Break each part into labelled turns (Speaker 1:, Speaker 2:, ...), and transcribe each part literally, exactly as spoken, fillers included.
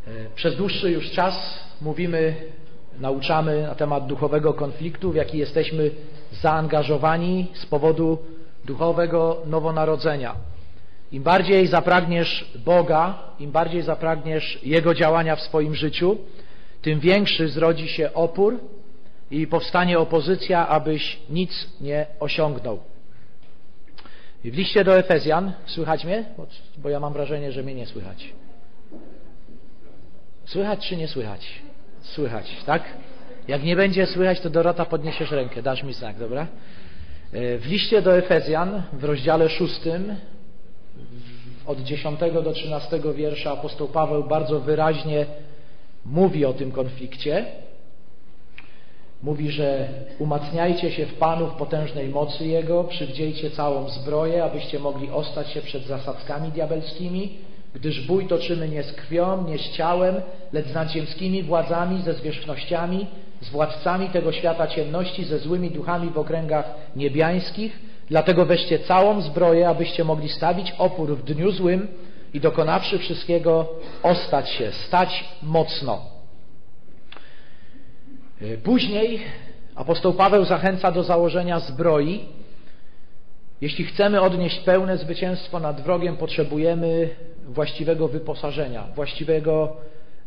Speaker 1: Przez dłuższy już czas mówimy, nauczamy na temat duchowego konfliktu, w jaki jesteśmy zaangażowani z powodu duchowego nowonarodzenia. Im bardziej zapragniesz Boga, im bardziej zapragniesz Jego działania w swoim życiu, tym większy zrodzi się opór i powstanie opozycja, abyś nic nie osiągnął. I w liście do Efezjan, słychać mnie? Bo ja mam wrażenie, że mnie nie słychać. Słychać czy nie słychać? Słychać, tak? Jak nie będzie słychać, to Dorota podniesiesz rękę, dasz mi znak, dobra? W liście do Efezjan, w rozdziale szóstym, od dziesiątego do trzynastego wiersza, apostoł Paweł bardzo wyraźnie mówi o tym konflikcie. Mówi, że umacniajcie się w Panu w potężnej mocy Jego, przywdziejcie całą zbroję, abyście mogli ostać się przed zasadzkami diabelskimi, gdyż bój toczymy nie z krwią, nie z ciałem, lecz z nadziemskimi władzami, ze zwierzchnościami, z władcami tego świata ciemności, ze złymi duchami w okręgach niebiańskich. Dlatego weźcie całą zbroję, abyście mogli stawić opór w dniu złym i dokonawszy wszystkiego ostać się, stać mocno. Później apostoł Paweł zachęca do założenia zbroi. Jeśli chcemy odnieść pełne zwycięstwo nad wrogiem, potrzebujemy właściwego wyposażenia, właściwego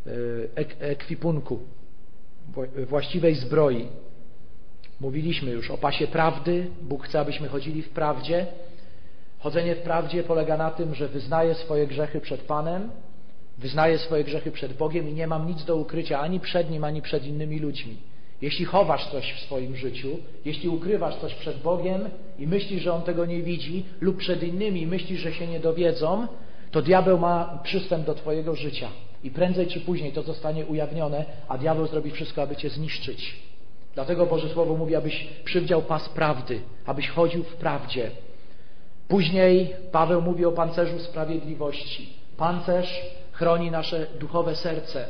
Speaker 1: ekwipunku, właściwej zbroi. Mówiliśmy już o pasie prawdy. Bóg chce, abyśmy chodzili w prawdzie. Chodzenie w prawdzie polega na tym, że wyznaję swoje grzechy przed Panem, wyznaję swoje grzechy przed Bogiem i nie mam nic do ukrycia ani przed Nim, ani przed innymi ludźmi. Jeśli chowasz coś w swoim życiu, jeśli ukrywasz coś przed Bogiem i myślisz, że On tego nie widzi, lub przed innymi i myślisz, że się nie dowiedzą, to diabeł ma przystęp do twojego życia i prędzej czy później to zostanie ujawnione, a diabeł zrobi wszystko, aby cię zniszczyć. Dlatego Boże Słowo mówi, abyś przywdział pas prawdy, abyś chodził w prawdzie. Później Paweł mówi o pancerzu sprawiedliwości. Pancerz chroni nasze duchowe serce.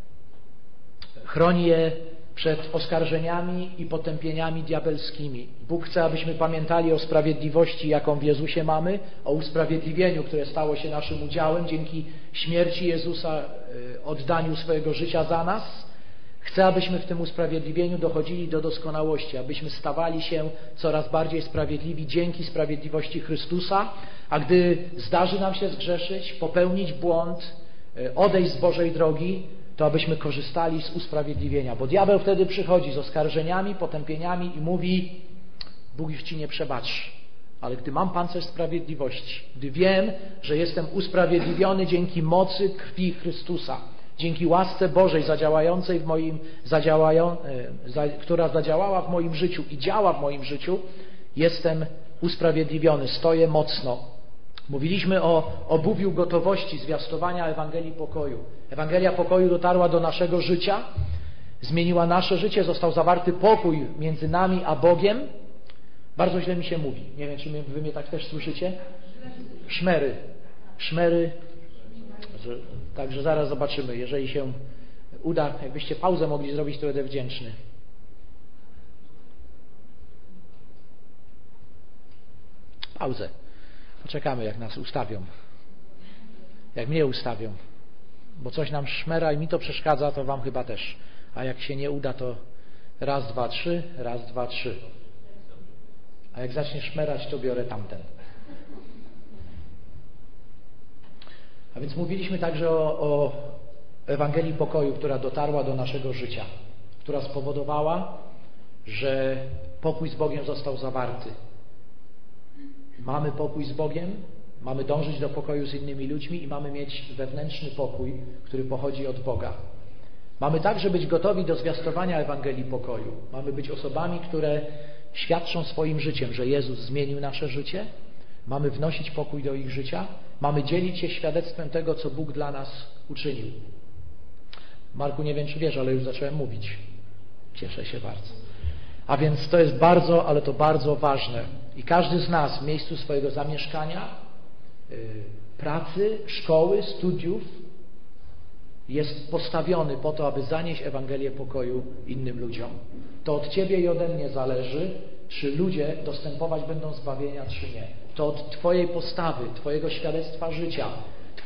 Speaker 1: Chroni je przed oskarżeniami i potępieniami diabelskimi. Bóg chce, abyśmy pamiętali o sprawiedliwości, jaką w Jezusie mamy, o usprawiedliwieniu, które stało się naszym udziałem dzięki śmierci Jezusa, oddaniu swojego życia za nas. Chce, abyśmy w tym usprawiedliwieniu dochodzili do doskonałości, abyśmy stawali się coraz bardziej sprawiedliwi dzięki sprawiedliwości Chrystusa, a gdy zdarzy nam się zgrzeszyć, popełnić błąd, odejść z Bożej drogi, to abyśmy korzystali z usprawiedliwienia. Bo diabeł wtedy przychodzi z oskarżeniami, potępieniami i mówi: Bóg już ci nie przebaczy. Ale gdy mam pancerz sprawiedliwości, gdy wiem, że jestem usprawiedliwiony dzięki mocy krwi Chrystusa, dzięki łasce Bożej zadziałającej w moim, zadziałają, za, która zadziałała w moim życiu i działa w moim życiu, jestem usprawiedliwiony, stoję mocno. Mówiliśmy o obuwiu gotowości zwiastowania Ewangelii pokoju. Ewangelia pokoju dotarła do naszego życia, zmieniła nasze życie, został zawarty pokój między nami a Bogiem. Bardzo źle mi się mówi. Nie wiem, czy wy mnie tak też słyszycie? Szmery. Szmery. Także zaraz zobaczymy. Jeżeli się uda, jakbyście pauzę mogli zrobić, to będę wdzięczny. Pauzę. Poczekamy, jak nas ustawią. Jak mnie ustawią. Bo coś nam szmera i mi to przeszkadza, to wam chyba też. A jak się nie uda, to raz, dwa, trzy, raz, dwa, trzy. A jak zacznie szmerać, to biorę tamten. A więc mówiliśmy także o, o Ewangelii pokoju, która dotarła do naszego życia, która spowodowała, że pokój z Bogiem został zawarty. Mamy pokój z Bogiem, mamy dążyć do pokoju z innymi ludźmi i mamy mieć wewnętrzny pokój, który pochodzi od Boga. Mamy także być gotowi do zwiastowania Ewangelii pokoju. Mamy być osobami, które świadczą swoim życiem, że Jezus zmienił nasze życie. Mamy wnosić pokój do ich życia. Mamy dzielić się świadectwem tego, co Bóg dla nas uczynił. Marku, nie wiem, czy wiesz, ale już zacząłem mówić. Cieszę się bardzo. A więc to jest bardzo, ale to bardzo ważne. I każdy z nas w miejscu swojego zamieszkania, yy, pracy, szkoły, studiów jest postawiony po to, aby zanieść Ewangelię pokoju innym ludziom. To od Ciebie i ode mnie zależy, czy ludzie dostępować będą zbawienia, czy nie. To od Twojej postawy, Twojego świadectwa życia,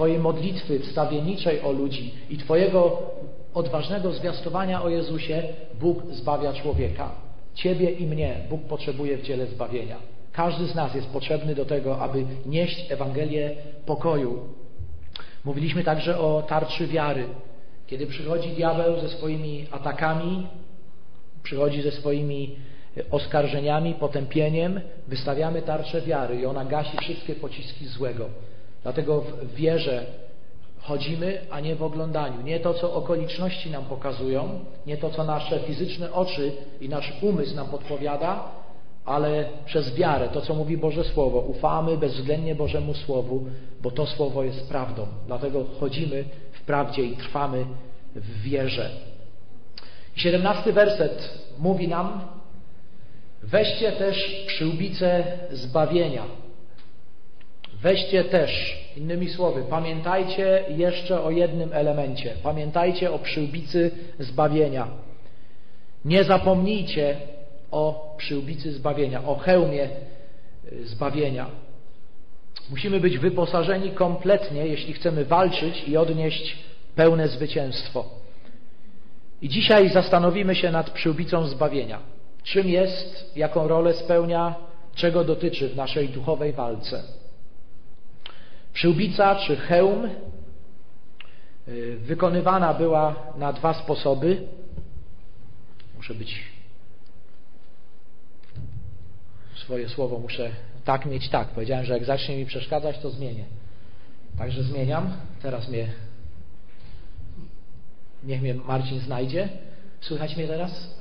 Speaker 1: Twojej modlitwy wstawienniczej o ludzi i Twojego odważnego zwiastowania o Jezusie Bóg zbawia człowieka. Ciebie i mnie Bóg potrzebuje w dziele zbawienia. Każdy z nas jest potrzebny do tego, aby nieść Ewangelię pokoju. Mówiliśmy także o tarczy wiary. Kiedy przychodzi diabeł ze swoimi atakami, przychodzi ze swoimi oskarżeniami, potępieniem, wystawiamy tarczę wiary i ona gasi wszystkie pociski złego. Dlatego w wierze chodzimy, a nie w oglądaniu. Nie to, co okoliczności nam pokazują, nie to, co nasze fizyczne oczy i nasz umysł nam podpowiada, ale przez wiarę, to, co mówi Boże Słowo. Ufamy bezwzględnie Bożemu Słowu, bo to Słowo jest prawdą. Dlatego chodzimy w prawdzie i trwamy w wierze. siedemnasty werset mówi nam: weźcie też przyłbicę zbawienia. Weźcie też, innymi słowy, pamiętajcie jeszcze o jednym elemencie. Pamiętajcie o przyłbicy zbawienia. Nie zapomnijcie o przyłbicy zbawienia, o hełmie zbawienia. Musimy być wyposażeni kompletnie, jeśli chcemy walczyć i odnieść pełne zwycięstwo. I dzisiaj zastanowimy się nad przyłbicą zbawienia. Czym jest, jaką rolę spełnia, czego dotyczy w naszej duchowej walce. Przyłbica czy hełm wykonywana była na dwa sposoby. Muszę być... Swoje słowo muszę tak mieć tak. Powiedziałem, że jak zacznie mi przeszkadzać, to zmienię. Także zmieniam. Teraz mnie... Niech mnie Marcin znajdzie. Słychać mnie teraz?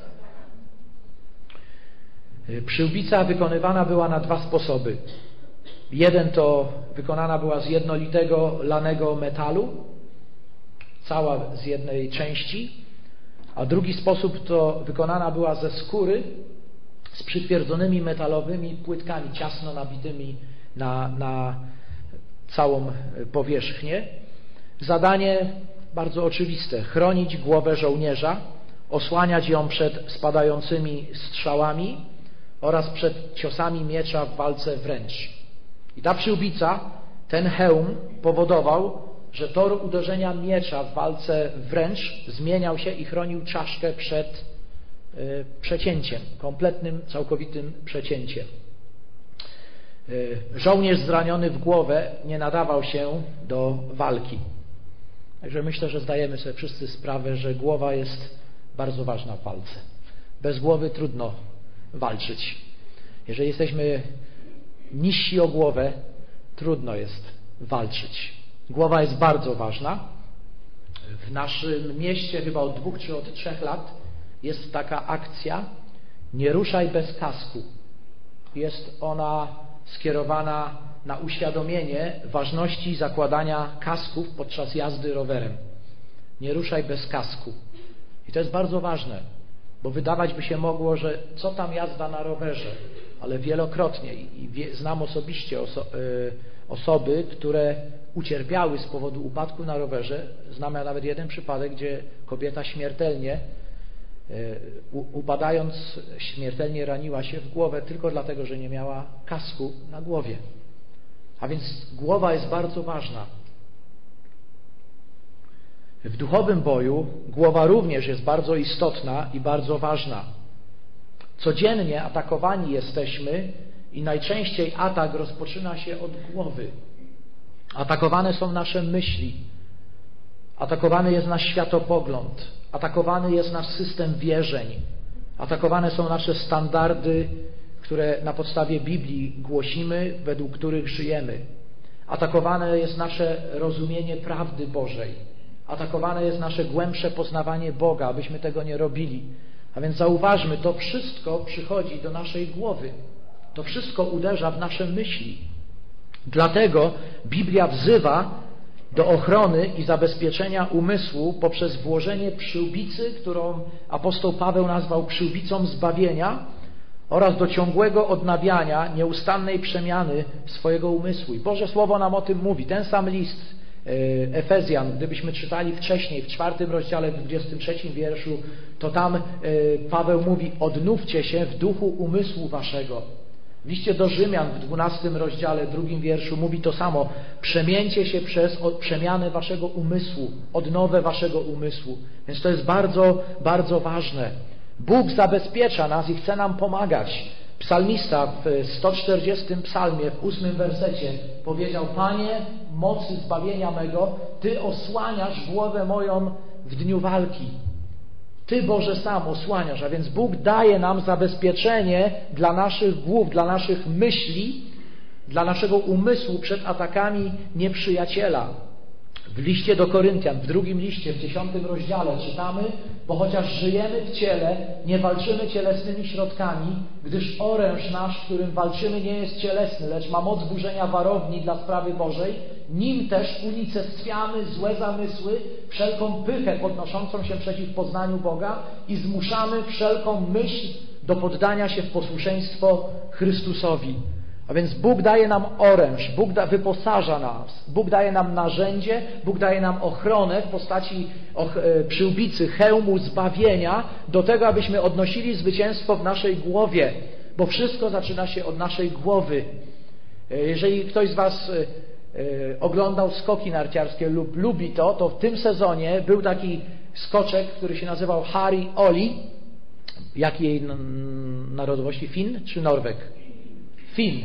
Speaker 1: Przyłbica wykonywana była na dwa sposoby. Jeden to wykonana była z jednolitego lanego metalu, cała z jednej części, a drugi sposób to wykonana była ze skóry z przytwierdzonymi metalowymi płytkami ciasno nabitymi na, na całą powierzchnię. Zadanie bardzo oczywiste: chronić głowę żołnierza, osłaniać ją przed spadającymi strzałami oraz przed ciosami miecza w walce wręcz. I ta przyłbica, ten hełm powodował, że tor uderzenia miecza w walce wręcz zmieniał się i chronił czaszkę przed y, przecięciem, kompletnym, całkowitym przecięciem. Y, żołnierz zraniony w głowę nie nadawał się do walki. Także myślę, że zdajemy sobie wszyscy sprawę, że głowa jest bardzo ważna w walce. Bez głowy trudno walczyć. Jeżeli jesteśmy niżsi o głowę, trudno jest walczyć. Głowa jest bardzo ważna. W naszym mieście chyba od dwóch czy od trzech lat jest taka akcja Nie ruszaj bez kasku. Jest ona skierowana na uświadomienie ważności zakładania kasków podczas jazdy rowerem. Nie ruszaj bez kasku. I to jest bardzo ważne, bo wydawać by się mogło, że co tam jazda na rowerze, ale wielokrotnie i wie, znam osobiście oso, y, osoby, które ucierpiały z powodu upadku na rowerze. Znam ja nawet jeden przypadek, gdzie kobieta śmiertelnie y, upadając śmiertelnie raniła się w głowę tylko dlatego, że nie miała kasku na głowie. A więc głowa jest bardzo ważna. W duchowym boju głowa również jest bardzo istotna i bardzo ważna. Codziennie atakowani jesteśmy i najczęściej atak rozpoczyna się od głowy. Atakowane są nasze myśli, atakowany jest nasz światopogląd, atakowany jest nasz system wierzeń, atakowane są nasze standardy, które na podstawie Biblii głosimy, według których żyjemy. Atakowane jest nasze rozumienie prawdy Bożej. Atakowane jest nasze głębsze poznawanie Boga, abyśmy tego nie robili. A więc zauważmy, to wszystko przychodzi do naszej głowy. To wszystko uderza w nasze myśli. Dlatego Biblia wzywa do ochrony i zabezpieczenia umysłu poprzez włożenie przyłbicy, którą apostoł Paweł nazwał przyłbicą zbawienia, oraz do ciągłego odnawiania, nieustannej przemiany swojego umysłu. I Boże Słowo nam o tym mówi. Ten sam list Efezjan, gdybyśmy czytali wcześniej, w czwartym rozdziale, w dwudziestym trzecim wierszu, to tam Paweł mówi: odnówcie się w duchu umysłu waszego. W liście do Rzymian w dwunastym rozdziale, drugim wierszu mówi to samo. Przemieńcie się przez przemianę waszego umysłu, odnowę waszego umysłu. Więc to jest bardzo, bardzo ważne. Bóg zabezpiecza nas i chce nam pomagać. Psalmista w sto czterdziestym psalmie, w ósmym wersecie powiedział: Panie, mocy zbawienia mego, Ty osłaniasz głowę moją w dniu walki. Ty, Boże, sam osłaniasz, a więc Bóg daje nam zabezpieczenie dla naszych głów, dla naszych myśli, dla naszego umysłu przed atakami nieprzyjaciela. W liście do Koryntian, w drugim liście, w dziesiątym rozdziale czytamy: bo chociaż żyjemy w ciele, nie walczymy cielesnymi środkami, gdyż oręż nasz, którym walczymy, nie jest cielesny, lecz ma moc burzenia warowni dla sprawy Bożej. Nim też unicestwiamy złe zamysły, wszelką pychę podnoszącą się przeciw poznaniu Boga i zmuszamy wszelką myśl do poddania się w posłuszeństwo Chrystusowi. A więc Bóg daje nam oręż, Bóg da, wyposaża nas, Bóg daje nam narzędzie, Bóg daje nam ochronę w postaci och, e, przyłbicy, hełmu zbawienia do tego, abyśmy odnosili zwycięstwo w naszej głowie, bo wszystko zaczyna się od naszej głowy. E, jeżeli ktoś z was e, e, oglądał skoki narciarskie lub lubi to, to w tym sezonie był taki skoczek, który się nazywał Harry Oli. Jakiej narodowości? Fin czy Norweg? Fin.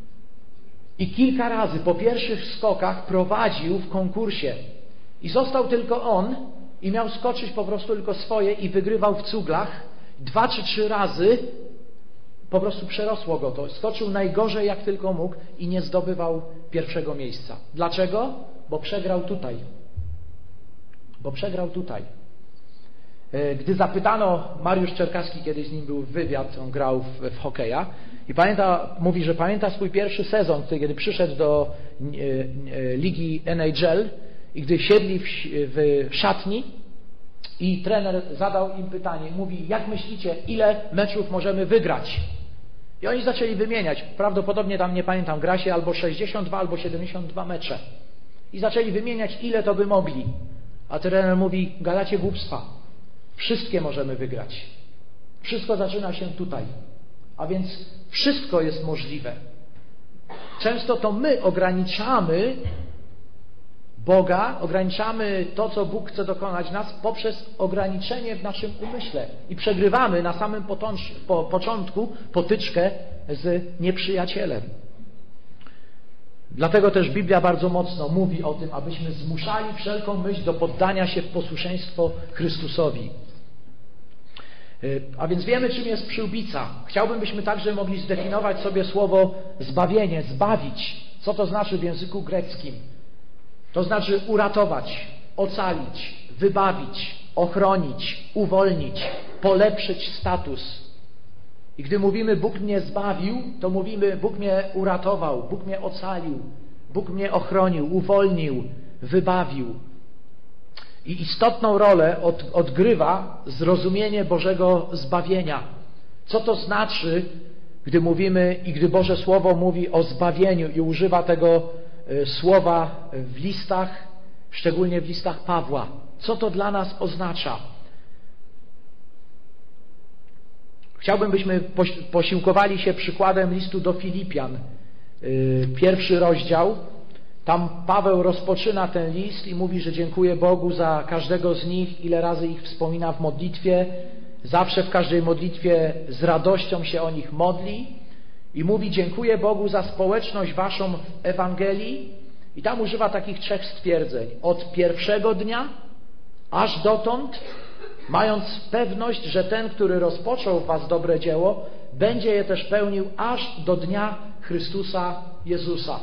Speaker 1: I kilka razy po pierwszych skokach prowadził w konkursie. I został tylko on i miał skoczyć po prostu tylko swoje i wygrywał w cuglach. Dwa czy trzy razy po prostu przerosło go to. Skoczył najgorzej jak tylko mógł i nie zdobywał pierwszego miejsca. Dlaczego? Bo przegrał tutaj. Bo przegrał tutaj. Gdy zapytano, Mariusz Czerkaski kiedyś z nim był wywiad, on grał w, w hokeja i pamięta, mówi, że pamięta swój pierwszy sezon, kiedy przyszedł do e, e, ligi N H L i gdy siedli w, w szatni i trener zadał im pytanie, mówi: jak myślicie, ile meczów możemy wygrać? I oni zaczęli wymieniać, prawdopodobnie tam, nie pamiętam, gra się albo sześćdziesiąt dwa, albo siedemdziesiąt dwa mecze. I zaczęli wymieniać, ile to by mogli. A trener mówi: gadacie głupstwa. Wszystkie możemy wygrać. Wszystko zaczyna się tutaj. A więc wszystko jest możliwe. Często to my ograniczamy Boga, ograniczamy to, co Bóg chce dokonać nas poprzez ograniczenie w naszym umyśle. I przegrywamy na samym po, początku potyczkę z nieprzyjacielem. Dlatego też Biblia bardzo mocno mówi o tym, abyśmy zmuszali wszelką myśl do poddania się w posłuszeństwo Chrystusowi. A więc wiemy, czym jest przyłbica. Chciałbym, byśmy także mogli zdefiniować sobie słowo zbawienie, zbawić. Co to znaczy w języku greckim? To znaczy uratować, ocalić, wybawić, ochronić, uwolnić, polepszyć status. I gdy mówimy Bóg mnie zbawił, to mówimy Bóg mnie uratował, Bóg mnie ocalił, Bóg mnie ochronił, uwolnił, wybawił. I istotną rolę od, odgrywa zrozumienie Bożego zbawienia. Co to znaczy, gdy mówimy i gdy Boże Słowo mówi o zbawieniu i używa tego y, słowa w listach, szczególnie w listach Pawła. Co to dla nas oznacza? Chciałbym, byśmy posiłkowali się przykładem listu do Filipian, yy, pierwszy rozdział. Tam Paweł rozpoczyna ten list i mówi, że dziękuję Bogu za każdego z nich, ile razy ich wspomina w modlitwie. Zawsze w każdej modlitwie z radością się o nich modli. I mówi: dziękuję Bogu za społeczność waszą w Ewangelii. I tam używa takich trzech stwierdzeń. Od pierwszego dnia aż dotąd, mając pewność, że ten, który rozpoczął w was dobre dzieło, będzie je też pełnił aż do dnia Chrystusa Jezusa.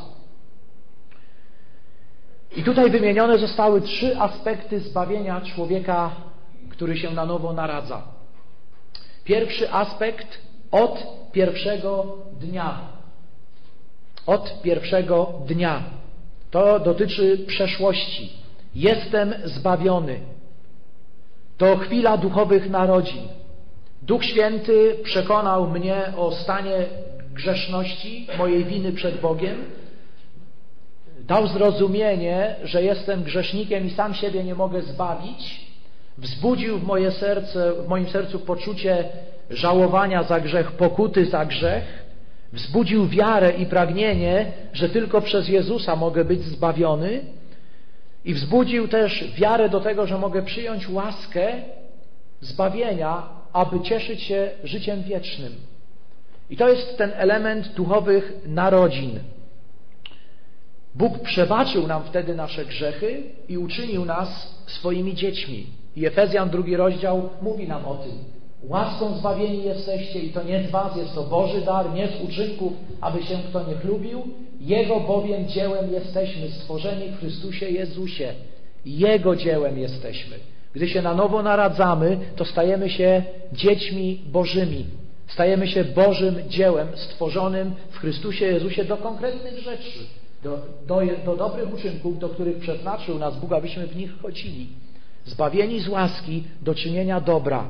Speaker 1: I tutaj wymienione zostały trzy aspekty zbawienia człowieka, który się na nowo naradza. Pierwszy aspekt: od pierwszego dnia. Od pierwszego dnia. To dotyczy przeszłości. Jestem zbawiony. To chwila duchowych narodzin. Duch Święty przekonał mnie o stanie grzeszności, mojej winy przed Bogiem. Dał zrozumienie, że jestem grzesznikiem i sam siebie nie mogę zbawić. Wzbudził w moje serce, w moim sercu poczucie żałowania za grzech, pokuty za grzech. Wzbudził wiarę i pragnienie, że tylko przez Jezusa mogę być zbawiony, i wzbudził też wiarę do tego, że mogę przyjąć łaskę zbawienia, aby cieszyć się życiem wiecznym. I to jest ten element duchowych narodzin. Bóg przebaczył nam wtedy nasze grzechy i uczynił nas swoimi dziećmi. I Efezjan drugi rozdział mówi nam o tym. Łaską zbawieni jesteście i to nie z was, jest to Boży dar, nie z uczynków, aby się kto nie chlubił. Jego bowiem dziełem jesteśmy, stworzeni w Chrystusie Jezusie. Jego dziełem jesteśmy. Gdy się na nowo naradzamy, to stajemy się dziećmi Bożymi. Stajemy się Bożym dziełem stworzonym w Chrystusie Jezusie do konkretnych rzeczy, do, do, do dobrych uczynków, do których przeznaczył nas Bóg, abyśmy w nich chodzili. Zbawieni z łaski do czynienia dobra.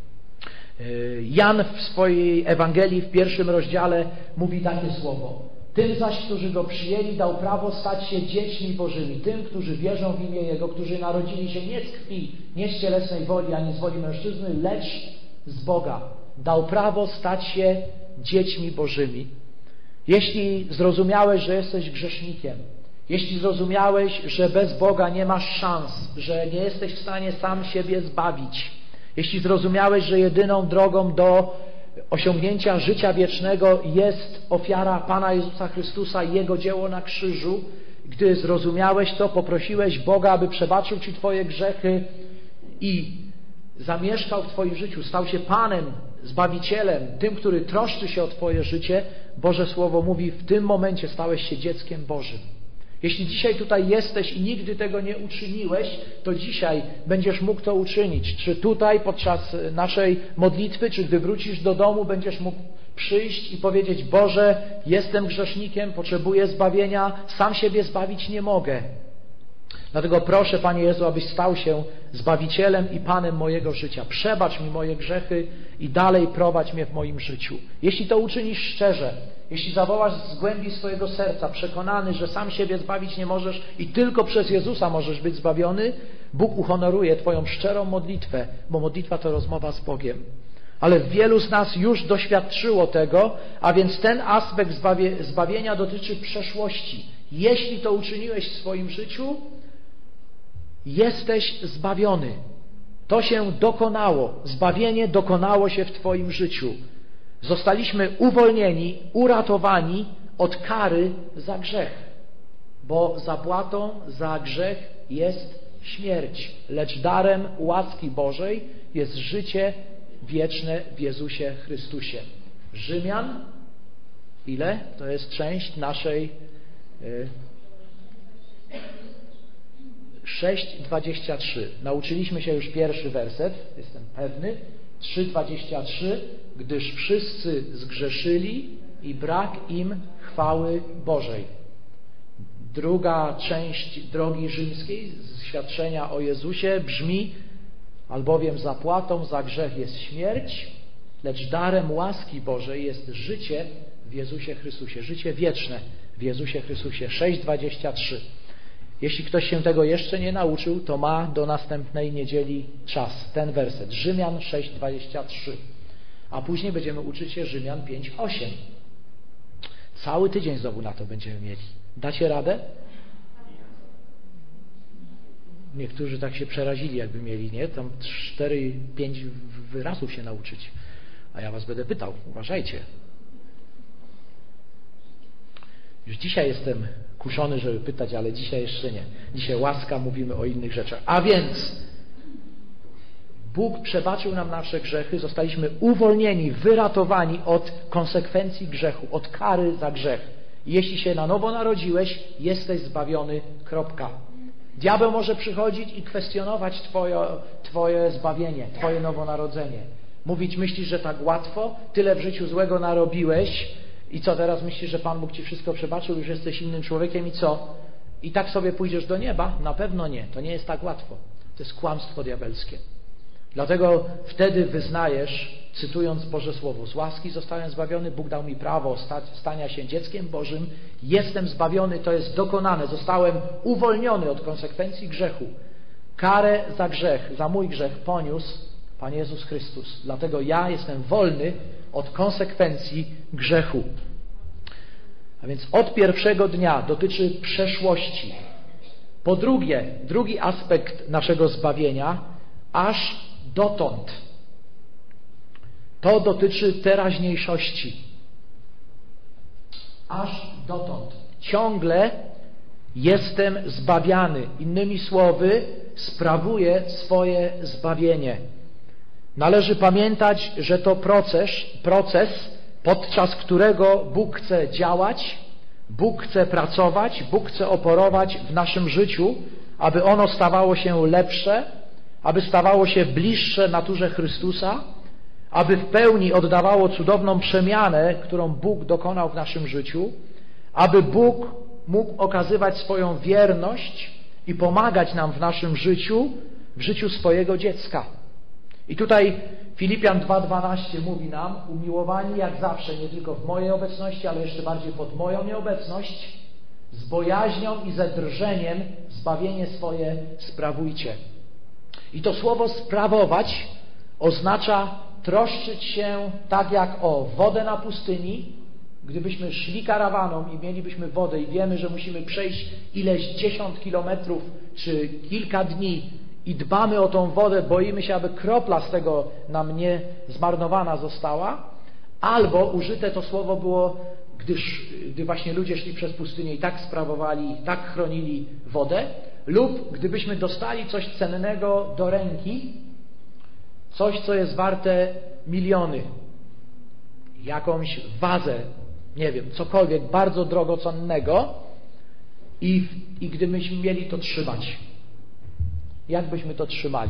Speaker 1: Jan w swojej Ewangelii w pierwszym rozdziale mówi takie słowo. Tym zaś, którzy Go przyjęli, dał prawo stać się dziećmi Bożymi. Tym, którzy wierzą w imię Jego, którzy narodzili się nie z krwi, nie z cielesnej woli, ani z woli mężczyzny, lecz z Boga. Dał prawo stać się dziećmi Bożymi. Jeśli zrozumiałeś, że jesteś grzesznikiem, jeśli zrozumiałeś, że bez Boga nie masz szans, że nie jesteś w stanie sam siebie zbawić, jeśli zrozumiałeś, że jedyną drogą do osiągnięcia życia wiecznego jest ofiara Pana Jezusa Chrystusa i Jego dzieło na krzyżu, gdy zrozumiałeś to, poprosiłeś Boga, aby przebaczył Ci Twoje grzechy i zamieszkał w Twoim życiu, stał się Panem, Zbawicielem, tym, który troszczy się o Twoje życie, Boże Słowo mówi, w tym momencie stałeś się dzieckiem Bożym. Jeśli dzisiaj tutaj jesteś i nigdy tego nie uczyniłeś, to dzisiaj będziesz mógł to uczynić. Czy tutaj podczas naszej modlitwy, czy gdy wrócisz do domu, będziesz mógł przyjść i powiedzieć: Boże, jestem grzesznikiem, potrzebuję zbawienia, sam siebie zbawić nie mogę. Dlatego proszę, Panie Jezu, abyś stał się Zbawicielem i Panem mojego życia. Przebacz mi moje grzechy i dalej prowadź mnie w moim życiu. Jeśli to uczynisz szczerze, jeśli zawołasz z głębi swojego serca, przekonany, że sam siebie zbawić nie możesz i tylko przez Jezusa możesz być zbawiony, Bóg uhonoruje Twoją szczerą modlitwę, bo modlitwa to rozmowa z Bogiem. Ale wielu z nas już doświadczyło tego, a więc ten aspekt zbawie, zbawienia dotyczy przeszłości. Jeśli to uczyniłeś w swoim życiu, jesteś zbawiony. To się dokonało. Zbawienie dokonało się w Twoim życiu. Zostaliśmy uwolnieni, uratowani od kary za grzech. Bo zapłatą za grzech jest śmierć, lecz darem łaski Bożej jest życie wieczne w Jezusie Chrystusie. Rzymian, ile? To jest część naszej y, sześć dwadzieścia trzy. Nauczyliśmy się już pierwszy werset, jestem pewny. trzy dwadzieścia trzy. Gdyż wszyscy zgrzeszyli i brak im chwały Bożej. Druga część drogi rzymskiej, z świadczenia o Jezusie brzmi: albowiem zapłatą za grzech jest śmierć, lecz darem łaski Bożej jest życie w Jezusie Chrystusie. Życie wieczne w Jezusie Chrystusie. sześć dwadzieścia trzy. Jeśli ktoś się tego jeszcze nie nauczył, to ma do następnej niedzieli czas. Ten werset. Rzymian sześć dwadzieścia trzy. A później będziemy uczyć się Rzymian pięć osiem. Cały tydzień znowu na to będziemy mieli. Dacie radę? Niektórzy tak się przerazili, jakby mieli, nie? Tam cztery pięć wyrazów się nauczyć. A ja was będę pytał. Uważajcie. Już dzisiaj jestem kuszony, żeby pytać, ale dzisiaj jeszcze nie. Dzisiaj łaska, mówimy o innych rzeczach. A więc Bóg przebaczył nam nasze grzechy, zostaliśmy uwolnieni, wyratowani od konsekwencji grzechu, od kary za grzech. I jeśli się na nowo narodziłeś, jesteś zbawiony, kropka. Diabeł może przychodzić i kwestionować twoje, twoje zbawienie, Twoje nowonarodzenie. Mówić, myślisz, że tak łatwo? Tyle w życiu złego narobiłeś i co teraz myślisz, że Pan Bóg Ci wszystko przebaczył, już jesteś innym człowiekiem i co? I tak sobie pójdziesz do nieba? Na pewno nie. To nie jest tak łatwo. To jest kłamstwo diabelskie. Dlatego wtedy wyznajesz, cytując Boże Słowo: z łaski zostałem zbawiony, Bóg dał mi prawo stania się dzieckiem Bożym, jestem zbawiony, to jest dokonane, zostałem uwolniony od konsekwencji grzechu. Karę za grzech, za mój grzech poniósł Pan Jezus Chrystus. Dlatego ja jestem wolny od konsekwencji grzechu. A więc od pierwszego dnia dotyczy przeszłości. Po drugie, drugi aspekt naszego zbawienia, aż dotąd. To dotyczy teraźniejszości. Aż dotąd. Ciągle jestem zbawiany. Innymi słowy, sprawuję swoje zbawienie. Należy pamiętać, że to proces, proces, podczas którego Bóg chce działać, Bóg chce pracować, Bóg chce operować w naszym życiu, aby ono stawało się lepsze, aby stawało się bliższe naturze Chrystusa, aby w pełni oddawało cudowną przemianę, którą Bóg dokonał w naszym życiu, aby Bóg mógł okazywać swoją wierność i pomagać nam w naszym życiu, w życiu swojego dziecka. I tutaj Filipian dwa dwanaście mówi nam: umiłowani jak zawsze, nie tylko w mojej obecności, ale jeszcze bardziej pod moją nieobecność, z bojaźnią i ze drżeniem zbawienie swoje sprawujcie. I to słowo sprawować oznacza troszczyć się tak jak o wodę na pustyni. Gdybyśmy szli karawaną i mielibyśmy wodę i wiemy, że musimy przejść ileś dziesiąt kilometrów czy kilka dni i dbamy o tą wodę, boimy się, aby kropla z tego nam nie zmarnowana została, albo użyte to słowo było, gdyż, gdy właśnie ludzie szli przez pustynię i tak sprawowali, tak chronili wodę, lub gdybyśmy dostali coś cennego do ręki, coś, co jest warte miliony, jakąś wazę, nie wiem, cokolwiek bardzo drogocennego i, i gdybyśmy mieli to trzymać. Jak byśmy to trzymali?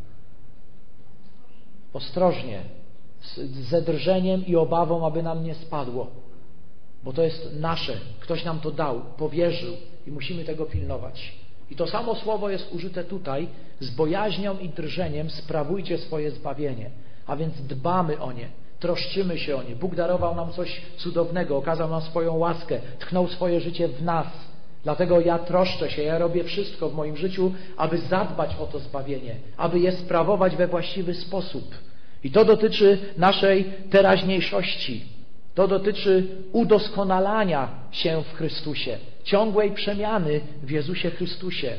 Speaker 1: Ostrożnie, z, ze drżeniem i obawą, aby nam nie spadło, bo to jest nasze, ktoś nam to dał, powierzył i musimy tego pilnować. I to samo słowo jest użyte tutaj, z bojaźnią i drżeniem sprawujcie swoje zbawienie, a więc dbamy o nie, troszczymy się o nie. Bóg darował nam coś cudownego, okazał nam swoją łaskę, tchnął swoje życie w nas. Dlatego ja troszczę się, ja robię wszystko w moim życiu, aby zadbać o to zbawienie, aby je sprawować we właściwy sposób. I to dotyczy naszej teraźniejszości. To dotyczy udoskonalania się w Chrystusie, ciągłej przemiany w Jezusie Chrystusie.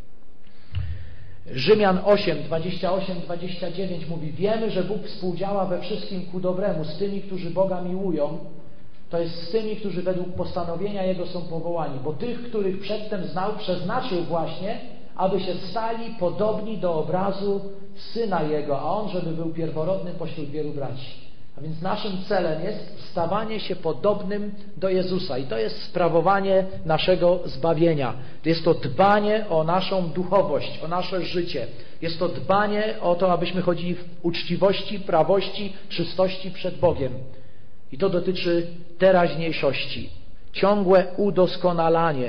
Speaker 1: Rzymian osiem, dwadzieścia osiem dwadzieścia dziewięć mówi: wiemy, że Bóg współdziała we wszystkim ku dobremu z tymi, którzy Boga miłują, to jest z tymi, którzy według postanowienia Jego są powołani, bo tych, których przedtem znał, przeznaczył właśnie, aby się stali podobni do obrazu Syna Jego, a On, żeby był pierworodnym pośród wielu braci. A więc naszym celem jest stawanie się podobnym do Jezusa i to jest sprawowanie naszego zbawienia. Jest to dbanie o naszą duchowość, o nasze życie. Jest to dbanie o to, abyśmy chodzili w uczciwości, prawości, czystości przed Bogiem. I to dotyczy teraźniejszości. Ciągłe udoskonalanie.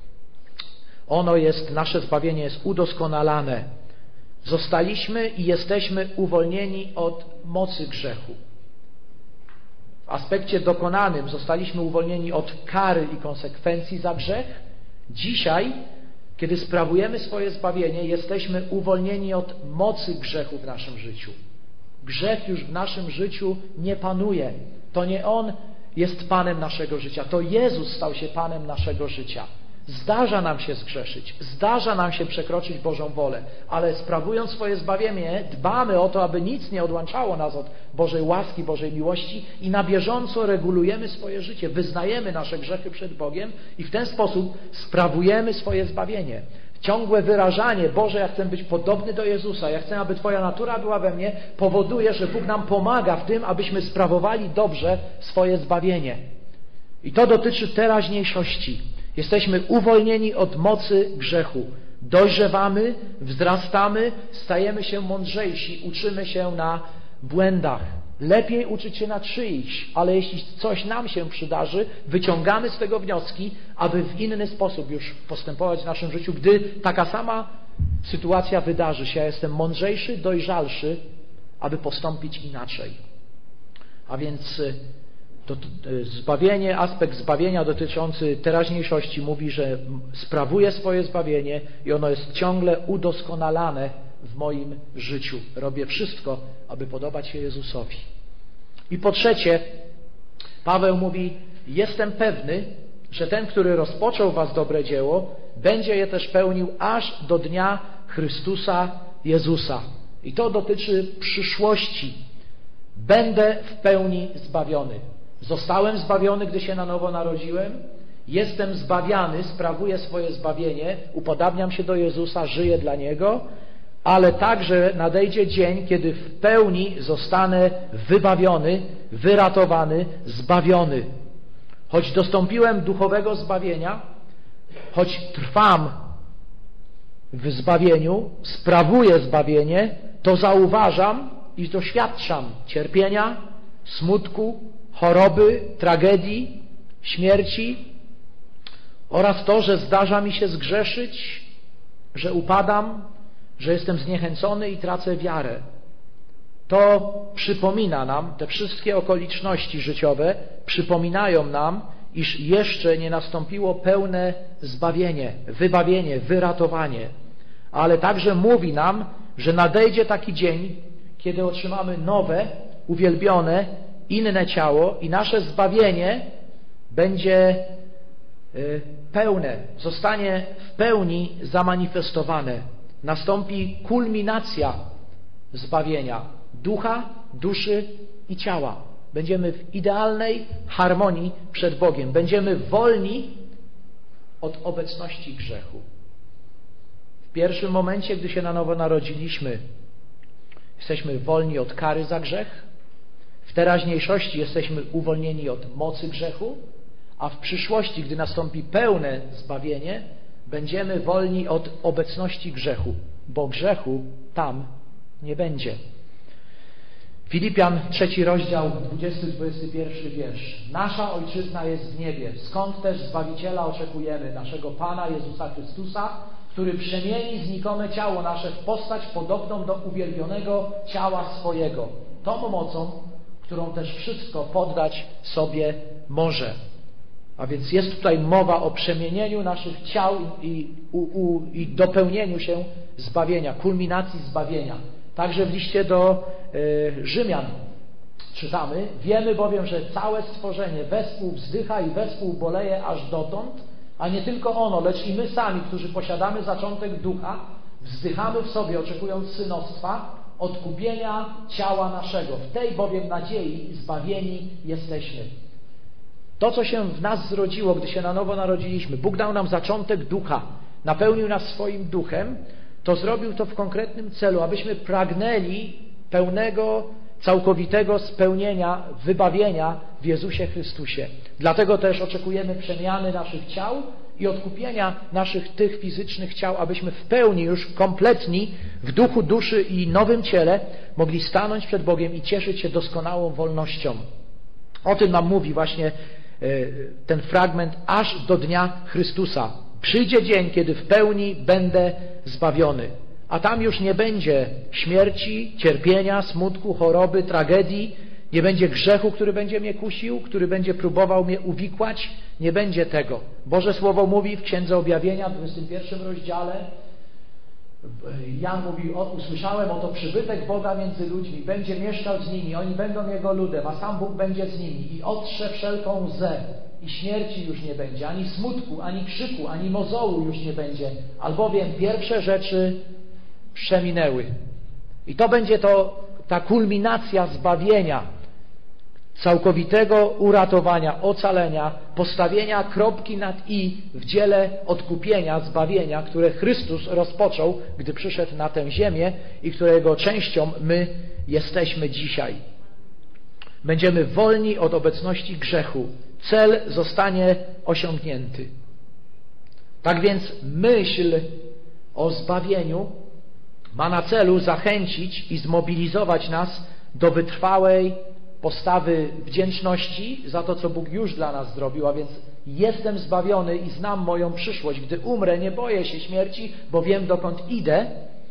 Speaker 1: Ono jest, nasze zbawienie jest udoskonalane. Zostaliśmy i jesteśmy uwolnieni od mocy grzechu. W aspekcie dokonanym zostaliśmy uwolnieni od kary i konsekwencji za grzech. Dzisiaj, kiedy sprawujemy swoje zbawienie, jesteśmy uwolnieni od mocy grzechu w naszym życiu. Grzech już w naszym życiu nie panuje. To nie On jest Panem naszego życia. To Jezus stał się Panem naszego życia. Zdarza nam się zgrzeszyć, zdarza nam się przekroczyć Bożą wolę, ale sprawując swoje zbawienie, dbamy o to, aby nic nie odłączało nas od Bożej łaski, Bożej miłości i na bieżąco regulujemy swoje życie, wyznajemy nasze grzechy przed Bogiem i w ten sposób sprawujemy swoje zbawienie. Ciągłe wyrażanie: Boże, ja chcę być podobny do Jezusa, ja chcę, aby Twoja natura była we mnie, powoduje, że Bóg nam pomaga w tym, abyśmy sprawowali dobrze swoje zbawienie. I to dotyczy teraźniejszości. Jesteśmy uwolnieni od mocy grzechu. Dojrzewamy, wzrastamy, stajemy się mądrzejsi, uczymy się na błędach. Lepiej uczyć się na czyichś, ale jeśli coś nam się przydarzy, wyciągamy z tego wnioski, aby w inny sposób już postępować w naszym życiu, gdy taka sama sytuacja wydarzy się. Ja jestem mądrzejszy, dojrzalszy, aby postąpić inaczej. A więc to zbawienie, aspekt zbawienia dotyczący teraźniejszości mówi, że sprawuję swoje zbawienie i ono jest ciągle udoskonalane w moim życiu. Robię wszystko, aby podobać się Jezusowi. I po trzecie, Paweł mówi: jestem pewny, że ten, który rozpoczął w was dobre dzieło, będzie je też pełnił aż do dnia Chrystusa Jezusa. I to dotyczy przyszłości. Będę w pełni zbawiony. Zostałem zbawiony, gdy się na nowo narodziłem. Jestem zbawiany, sprawuję swoje zbawienie, upodabniam się do Jezusa, żyję dla Niego, ale także nadejdzie dzień, kiedy w pełni zostanę wybawiony, wyratowany, zbawiony. Choć dostąpiłem duchowego zbawienia, choć trwam w zbawieniu, sprawuję zbawienie, to zauważam i doświadczam cierpienia, smutku, choroby, tragedii, śmierci oraz to, że zdarza mi się zgrzeszyć, że upadam, że jestem zniechęcony i tracę wiarę. To przypomina nam, te wszystkie okoliczności życiowe przypominają nam, iż jeszcze nie nastąpiło pełne zbawienie, wybawienie, wyratowanie. Ale także mówi nam, że nadejdzie taki dzień, kiedy otrzymamy nowe, uwielbione, inne ciało i nasze zbawienie będzie pełne, zostanie w pełni zamanifestowane. Nastąpi kulminacja zbawienia ducha, duszy i ciała. Będziemy w idealnej harmonii przed Bogiem. Będziemy wolni od obecności grzechu. W pierwszym momencie, gdy się na nowo narodziliśmy, jesteśmy wolni od kary za grzech. W teraźniejszości jesteśmy uwolnieni od mocy grzechu, a w przyszłości, gdy nastąpi pełne zbawienie, będziemy wolni od obecności grzechu, bo grzechu tam nie będzie. Filipian, trzeci rozdział, dwudziesty dwudziesty pierwszy wiersz. Nasza Ojczyzna jest w niebie, skąd też Zbawiciela oczekujemy, naszego Pana Jezusa Chrystusa, który przemieni znikome ciało nasze w postać podobną do uwielbionego ciała swojego. Tą mocą, którą też wszystko poddać sobie może. A więc jest tutaj mowa o przemienieniu naszych ciał i, u, u, i dopełnieniu się zbawienia, kulminacji zbawienia. Także w liście do y, Rzymian czytamy: wiemy bowiem, że całe stworzenie wespół wzdycha i wespół boleje aż dotąd, a nie tylko ono, lecz i my sami, którzy posiadamy zaczątek ducha, wzdychamy w sobie, oczekując synostwa, odkupienia ciała naszego. W tej bowiem nadziei zbawieni jesteśmy. To, co się w nas zrodziło, gdy się na nowo narodziliśmy, Bóg dał nam zaczątek ducha, napełnił nas swoim duchem, to zrobił to w konkretnym celu, abyśmy pragnęli pełnego, całkowitego spełnienia, wybawienia w Jezusie Chrystusie. Dlatego też oczekujemy przemiany naszych ciał i odkupienia naszych tych fizycznych ciał, abyśmy w pełni już kompletni w duchu, duszy i nowym ciele mogli stanąć przed Bogiem i cieszyć się doskonałą wolnością. O tym nam mówi właśnie ten fragment aż do dnia Chrystusa. Przyjdzie dzień, kiedy w pełni będę zbawiony. A tam już nie będzie śmierci, cierpienia, smutku, choroby, tragedii. Nie będzie grzechu, który będzie mnie kusił, który będzie próbował mnie uwikłać. Nie będzie tego. Boże Słowo mówi w Księdze Objawienia, w dwudziestym pierwszym rozdziale, Jan mówi: o, usłyszałem, oto przybytek Boga między ludźmi, będzie mieszkał z nimi, oni będą Jego ludem, a sam Bóg będzie z nimi i otrze wszelką łzę i śmierci już nie będzie, ani smutku, ani krzyku, ani mozołu już nie będzie, albowiem pierwsze rzeczy przeminęły. I to będzie to, ta kulminacja zbawienia, całkowitego uratowania, ocalenia, postawienia kropki nad i w dziele odkupienia, zbawienia, które Chrystus rozpoczął, gdy przyszedł na tę ziemię i którego częścią my jesteśmy dzisiaj. Będziemy wolni od obecności grzechu. Cel zostanie osiągnięty. Tak więc myśl o zbawieniu ma na celu zachęcić i zmobilizować nas do wytrwałej postawy wdzięczności za to, co Bóg już dla nas zrobił, a więc jestem zbawiony i znam moją przyszłość. Gdy umrę, nie boję się śmierci, bo wiem, dokąd idę.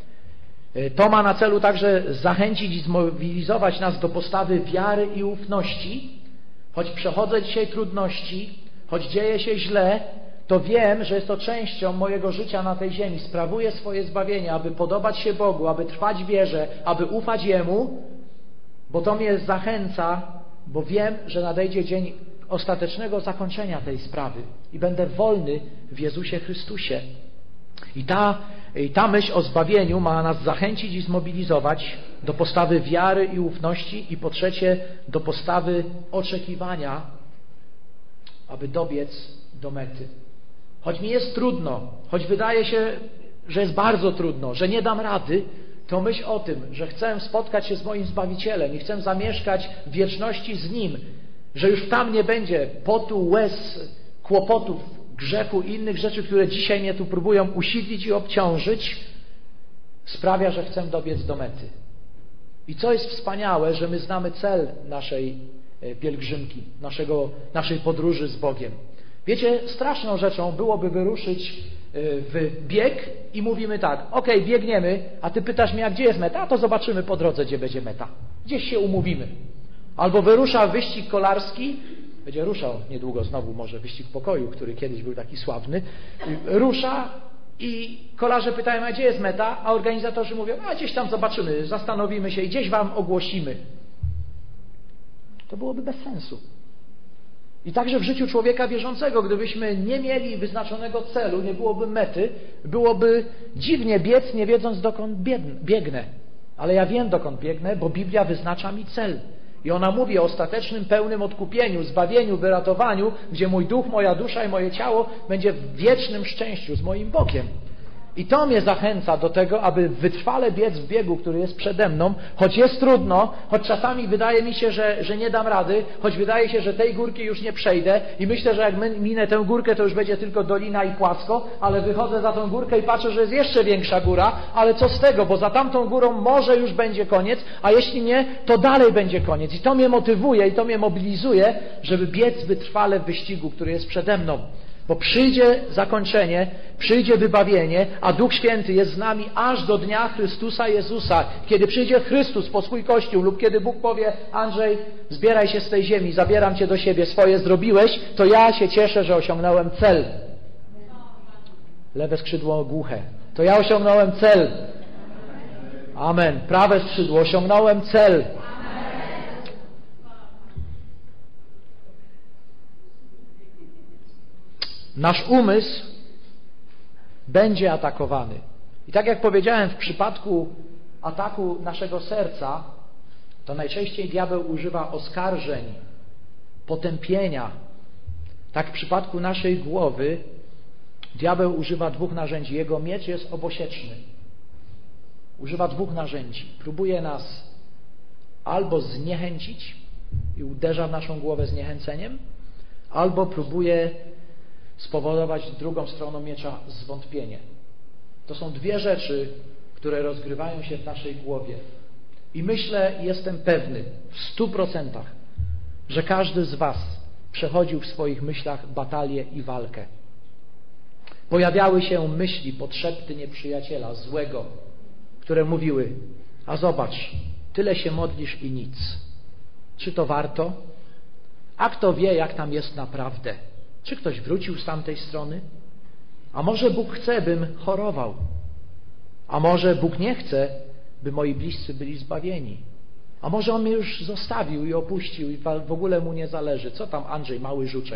Speaker 1: To ma na celu także zachęcić i zmobilizować nas do postawy wiary i ufności. Choć przechodzę dzisiaj trudności, choć dzieje się źle, to wiem, że jest to częścią mojego życia na tej ziemi. Sprawuję swoje zbawienie, aby podobać się Bogu, aby trwać w wierze, aby ufać Jemu, bo to mnie zachęca, bo wiem, że nadejdzie dzień ostatecznego zakończenia tej sprawy i będę wolny w Jezusie Chrystusie. I ta, i ta myśl o zbawieniu ma nas zachęcić i zmobilizować do postawy wiary i ufności i po trzecie do postawy oczekiwania, aby dobiec do mety. Choć mi jest trudno, choć wydaje się, że jest bardzo trudno, że nie dam rady, to myśl o tym, że chcę spotkać się z moim Zbawicielem i chcę zamieszkać w wieczności z Nim, że już tam nie będzie potu, łez, kłopotów, grzechu i innych rzeczy, które dzisiaj mnie tu próbują usidlić i obciążyć, sprawia, że chcę dobiec do mety. I co jest wspaniałe, że my znamy cel naszej pielgrzymki, naszego, naszej podróży z Bogiem. Wiecie, straszną rzeczą byłoby wyruszyć w bieg i mówimy tak, okej, okay, biegniemy, a ty pytasz mnie, a gdzie jest meta? A to zobaczymy po drodze, gdzie będzie meta. Gdzieś się umówimy. Albo wyrusza wyścig kolarski, będzie ruszał niedługo znowu może wyścig pokoju, który kiedyś był taki sławny, rusza i kolarze pytają, a gdzie jest meta? A organizatorzy mówią, a gdzieś tam zobaczymy, zastanowimy się i gdzieś wam ogłosimy. To byłoby bez sensu. I także w życiu człowieka wierzącego, gdybyśmy nie mieli wyznaczonego celu, nie byłoby mety, byłoby dziwnie biec, nie wiedząc dokąd biegnę. Ale ja wiem, dokąd biegnę, bo Biblia wyznacza mi cel. I ona mówi o ostatecznym, pełnym odkupieniu, zbawieniu, wyratowaniu, gdzie mój duch, moja dusza i moje ciało będzie w wiecznym szczęściu z moim Bogiem. I to mnie zachęca do tego, aby wytrwale biec w biegu, który jest przede mną, choć jest trudno, choć czasami wydaje mi się, że, że nie dam rady, choć wydaje się, że tej górki już nie przejdę i myślę, że jak minę tę górkę, to już będzie tylko dolina i płasko, ale wychodzę za tą górkę i patrzę, że jest jeszcze większa góra, ale co z tego, bo za tamtą górą może już będzie koniec, a jeśli nie, to dalej będzie koniec. I to mnie motywuje i to mnie mobilizuje, żeby biec wytrwale w wyścigu, który jest przede mną. Bo przyjdzie zakończenie, przyjdzie wybawienie, a Duch Święty jest z nami aż do dnia Chrystusa Jezusa. Kiedy przyjdzie Chrystus po swój Kościół lub kiedy Bóg powie, Andrzej, zbieraj się z tej ziemi, zabieram Cię do siebie, swoje zrobiłeś, to ja się cieszę, że osiągnąłem cel. Lewe skrzydło głuche. To ja osiągnąłem cel. Amen. Prawe skrzydło, osiągnąłem cel. Nasz umysł będzie atakowany. I tak jak powiedziałem, w przypadku ataku naszego serca, to najczęściej diabeł używa oskarżeń, potępienia. Tak w przypadku naszej głowy diabeł używa dwóch narzędzi. Jego miecz jest obosieczny. Używa dwóch narzędzi. Próbuje nas albo zniechęcić i uderza w naszą głowę zniechęceniem, albo próbuje spowodować drugą stroną miecza zwątpienie. To są dwie rzeczy, które rozgrywają się w naszej głowie. I myślę, jestem pewny w stu procentach, że każdy z was przechodził w swoich myślach batalię i walkę. Pojawiały się myśli, podszepty nieprzyjaciela, złego, które mówiły, a zobacz, tyle się modlisz i nic. Czy to warto? A kto wie, jak tam jest naprawdę? Czy ktoś wrócił z tamtej strony? A może Bóg chce, bym chorował? A może Bóg nie chce, by moi bliscy byli zbawieni? A może On mnie już zostawił i opuścił i w ogóle Mu nie zależy? Co tam Andrzej, mały żuczek?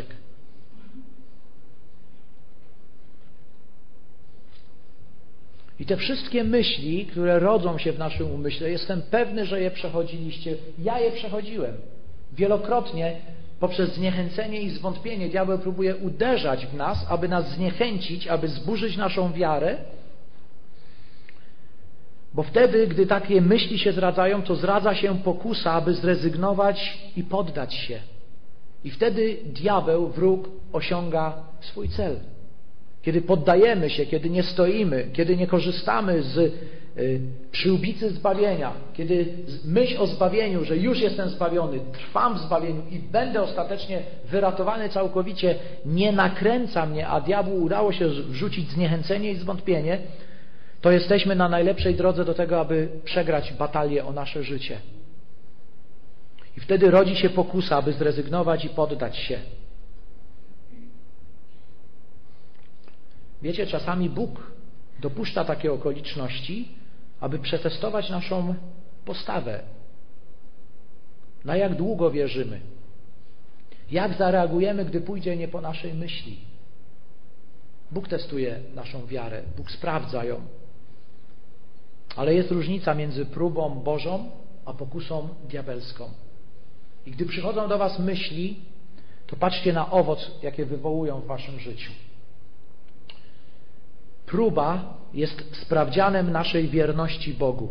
Speaker 1: I te wszystkie myśli, które rodzą się w naszym umyśle, jestem pewny, że je przechodziliście. Ja je przechodziłem. Wielokrotnie poprzez zniechęcenie i zwątpienie diabeł próbuje uderzać w nas, aby nas zniechęcić, aby zburzyć naszą wiarę, bo wtedy, gdy takie myśli się zdradzają, to zdradza się pokusa, aby zrezygnować i poddać się. I wtedy diabeł, wróg, osiąga swój cel. Kiedy poddajemy się, kiedy nie stoimy, kiedy nie korzystamy z y, przyłbicy zbawienia, kiedy myśl o zbawieniu, że już jestem zbawiony, trwam w zbawieniu i będę ostatecznie wyratowany całkowicie, nie nakręca mnie, a diabłu udało się wrzucić zniechęcenie i zwątpienie, to jesteśmy na najlepszej drodze do tego, aby przegrać batalię o nasze życie. I wtedy rodzi się pokusa, aby zrezygnować i poddać się. Wiecie, czasami Bóg dopuszcza takie okoliczności, aby przetestować naszą postawę. Na jak długo wierzymy? Jak zareagujemy, gdy pójdzie nie po naszej myśli? Bóg testuje naszą wiarę, Bóg sprawdza ją. Ale jest różnica między próbą Bożą a pokusą diabelską. I gdy przychodzą do was myśli, to patrzcie na owoc, jakie wywołują w waszym życiu. Próba jest sprawdzianem naszej wierności Bogu.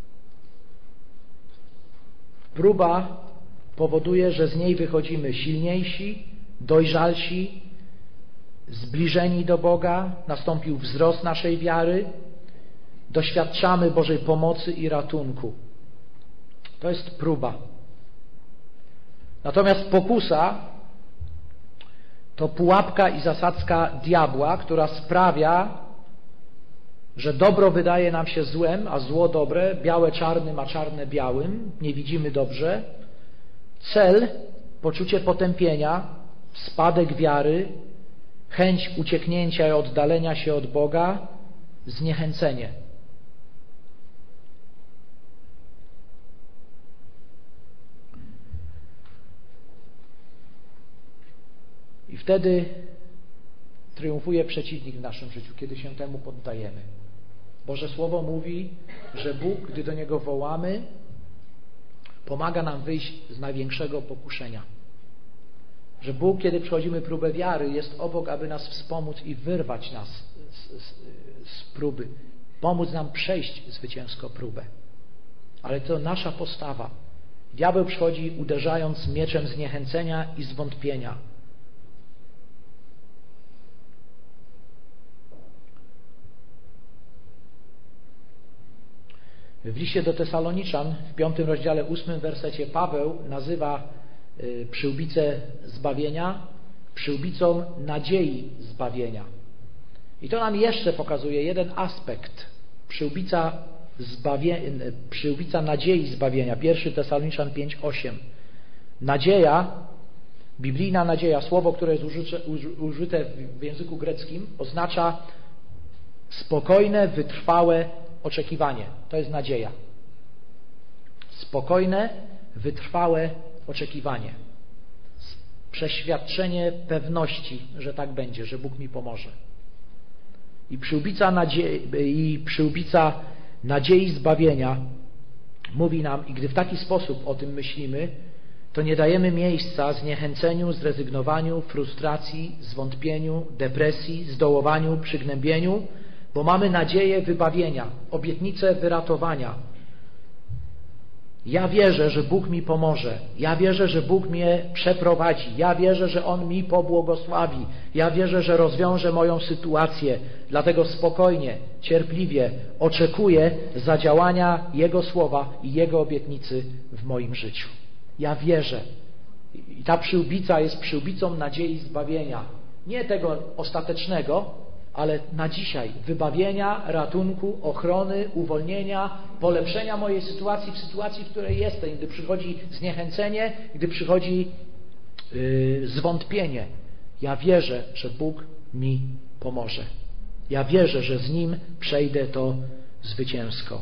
Speaker 1: Próba powoduje, że z niej wychodzimy silniejsi, dojrzalsi, zbliżeni do Boga, nastąpił wzrost naszej wiary, doświadczamy Bożej pomocy i ratunku. To jest próba. Natomiast pokusa to pułapka i zasadzka diabła, która sprawia, że dobro wydaje nam się złem, a zło dobre, białe czarnym, a czarne białym, nie widzimy dobrze. Cel, poczucie potępienia, spadek wiary, chęć ucieknięcia i oddalenia się od Boga, zniechęcenie. I wtedy triumfuje przeciwnik w naszym życiu, kiedy się temu poddajemy. Boże Słowo mówi, że Bóg, gdy do Niego wołamy, pomaga nam wyjść z największego pokuszenia. Że Bóg, kiedy przechodzimy próbę wiary, jest obok, aby nas wspomóc i wyrwać nas z, z, z próby. Pomóc nam przejść zwycięsko próbę. Ale to nasza postawa. Diabeł przychodzi uderzając mieczem zniechęcenia i zwątpienia. W liście do Tesaloniczan w piątym rozdziale ósmym wersecie Paweł nazywa y, przyłbicę zbawienia przyłbicą nadziei zbawienia. I to nam jeszcze pokazuje jeden aspekt. Przyłbica, zbawie, przyłbica nadziei zbawienia. pierwszy Tesaloniczan pięć osiem. Nadzieja, biblijna nadzieja, słowo, które jest użyte, użyte w języku greckim, oznacza spokojne, wytrwałe oczekiwanie. To jest nadzieja. Spokojne, wytrwałe oczekiwanie. Przeświadczenie pewności, że tak będzie, że Bóg mi pomoże. I przyłbica nadziei, i przyłbica nadziei zbawienia mówi nam, i gdy w taki sposób o tym myślimy, to nie dajemy miejsca zniechęceniu, zrezygnowaniu, frustracji, zwątpieniu, depresji, zdołowaniu, przygnębieniu, bo mamy nadzieję wybawienia, obietnicę wyratowania. Ja wierzę, że Bóg mi pomoże. Ja wierzę, że Bóg mnie przeprowadzi. Ja wierzę, że On mi pobłogosławi. Ja wierzę, że rozwiąże moją sytuację. Dlatego spokojnie, cierpliwie oczekuję zadziałania Jego słowa i Jego obietnicy w moim życiu. Ja wierzę. I ta przyłbica jest przyłbicą nadziei zbawienia. Nie tego ostatecznego, ale na dzisiaj wybawienia, ratunku, ochrony, uwolnienia, polepszenia mojej sytuacji w sytuacji, w której jestem, gdy przychodzi zniechęcenie, gdy przychodzi yy, zwątpienie. Ja wierzę, że Bóg mi pomoże. Ja wierzę, że z Nim przejdę to zwycięsko.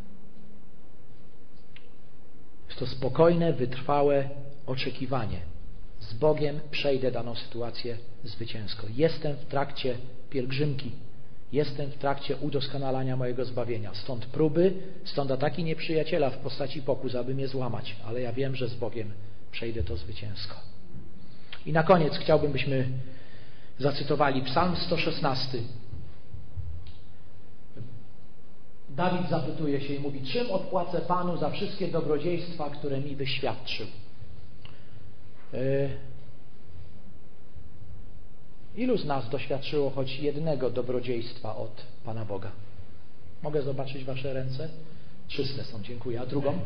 Speaker 1: Jest to spokojne, wytrwałe oczekiwanie. Z Bogiem przejdę daną sytuację zwycięsko. Jestem w trakcie pielgrzymki. Jestem w trakcie udoskonalania mojego zbawienia. Stąd próby, stąd ataki nieprzyjaciela w postaci pokus, aby mnie złamać. Ale ja wiem, że z Bogiem przejdę to zwycięsko. I na koniec chciałbym, byśmy zacytowali Psalm sto szesnasty. Dawid zapytuje się i mówi: czym odpłacę Panu za wszystkie dobrodziejstwa, które mi wyświadczył? Yy, Ilu z nas doświadczyło choć jednego dobrodziejstwa od Pana Boga? Mogę zobaczyć wasze ręce? Czyste są, dziękuję. A drugą?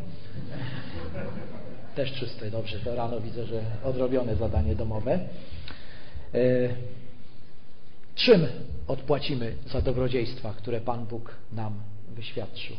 Speaker 1: Też czyste, dobrze. To rano widzę, że odrobione zadanie domowe. Yy, czym odpłacimy za dobrodziejstwa, które Pan Bóg nam wyświadczył?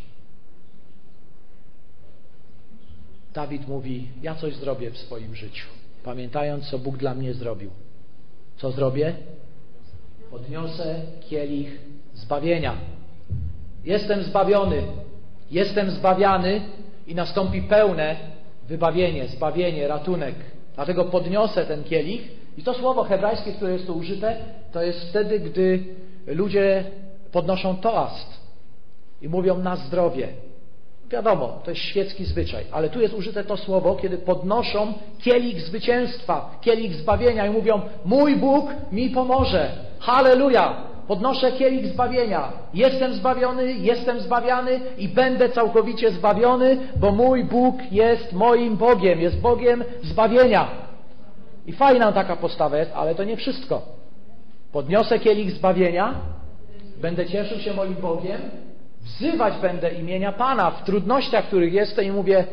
Speaker 1: Dawid mówi: ja coś zrobię w swoim życiu, pamiętając, co Bóg dla mnie zrobił. Co zrobię? Podniosę kielich zbawienia. Jestem zbawiony, jestem zbawiany i nastąpi pełne wybawienie, zbawienie, ratunek. Dlatego podniosę ten kielich i to słowo hebrajskie, które jest tu użyte, to jest wtedy, gdy ludzie podnoszą toast i mówią na zdrowie. Wiadomo, to jest świecki zwyczaj, ale tu jest użyte to słowo, kiedy podnoszą kielich zwycięstwa, kielich zbawienia i mówią: mój Bóg mi pomoże. Halleluja! Podnoszę kielich zbawienia. Jestem zbawiony, jestem zbawiany i będę całkowicie zbawiony, bo mój Bóg jest moim Bogiem, jest Bogiem zbawienia. I fajna taka postawa jest, ale to nie wszystko. Podniosę kielich zbawienia, będę cieszył się moim Bogiem, wzywać będę imienia Pana w trudnościach, w których jestem i mówię: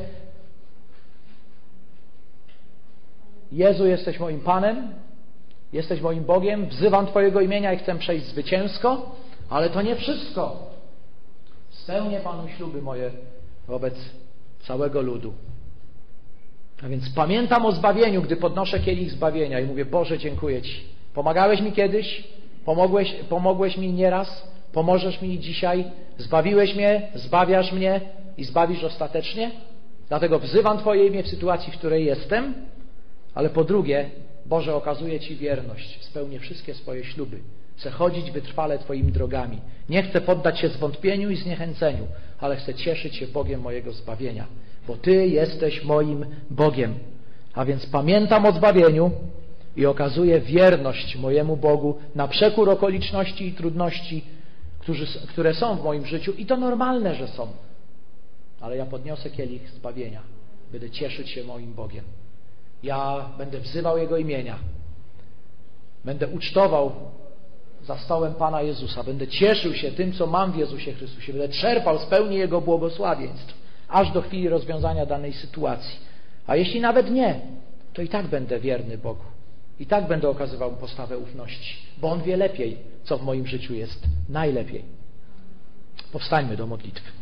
Speaker 1: Jezu, jesteś moim Panem, jesteś moim Bogiem, wzywam Twojego imienia i chcę przejść zwycięsko, ale to nie wszystko. Spełnię Panu śluby moje wobec całego ludu. A więc pamiętam o zbawieniu, gdy podnoszę kielich zbawienia i mówię: Boże, dziękuję Ci. Pomagałeś mi kiedyś, pomogłeś, pomogłeś mi nieraz, pomożesz mi dzisiaj, zbawiłeś mnie, zbawiasz mnie i zbawisz ostatecznie. Dlatego wzywam Twoje imię w sytuacji, w której jestem, ale po drugie, Boże, okazuję Ci wierność, spełnię wszystkie swoje śluby. Chcę chodzić wytrwale Twoimi drogami. Nie chcę poddać się zwątpieniu i zniechęceniu, ale chcę cieszyć się Bogiem mojego zbawienia, bo Ty jesteś moim Bogiem. A więc pamiętam o zbawieniu i okazuję wierność mojemu Bogu na przekór okoliczności i trudności, którzy, które są w moim życiu, i to normalne, że są. Ale ja podniosę kielich zbawienia. Będę cieszyć się moim Bogiem. Ja będę wzywał Jego imienia. Będę ucztował za stołem Pana Jezusa. Będę cieszył się tym, co mam w Jezusie Chrystusie. Będę czerpał z pełni Jego błogosławieństw, aż do chwili rozwiązania danej sytuacji. A jeśli nawet nie, to i tak będę wierny Bogu. I tak będę okazywał postawę ufności, bo On wie lepiej, co w moim życiu jest najlepiej. Powstańmy do modlitwy.